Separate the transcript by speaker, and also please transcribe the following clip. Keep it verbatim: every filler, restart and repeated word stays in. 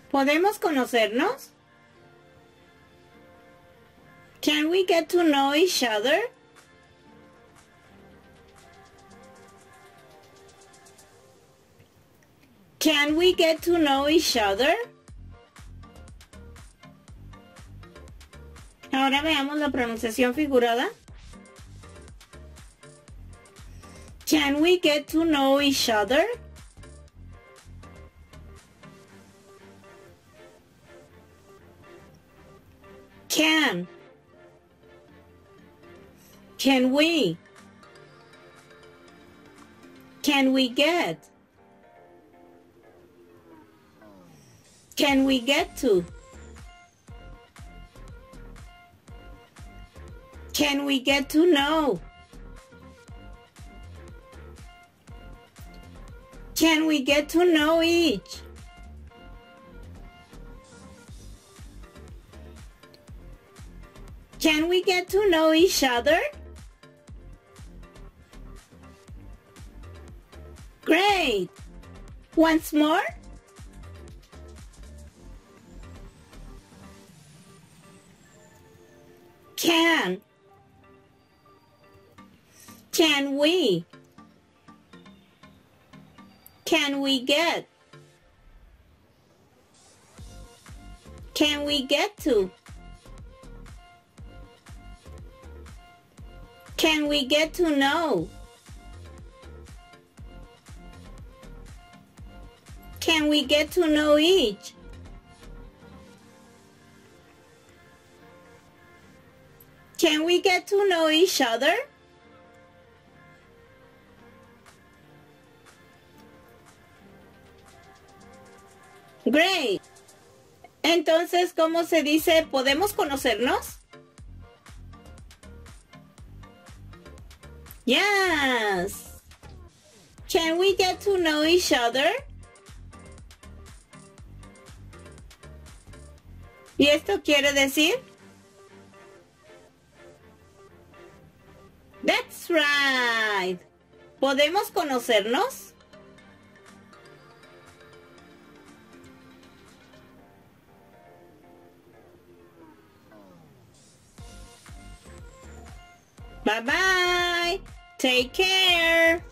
Speaker 1: ¿Podemos conocernos? Can we get to know each other? Can we get to know each other? Ahora veamos la pronunciación figurada. Can we get to know each other? Can. Can we? Can we get? Can we get to? Can we get to know? Can we get to know each? Can we get to know each other? Great! Once more? Can. Can we? Can we get? Can we get to? Can we get to know? Can we get to know each? Can we get to know each other? Great. Entonces, ¿cómo se dice podemos conocernos? Yes. Can we get to know each other? ¿Y esto quiere decir? That's right. ¿Podemos conocernos? Bye bye. Take care.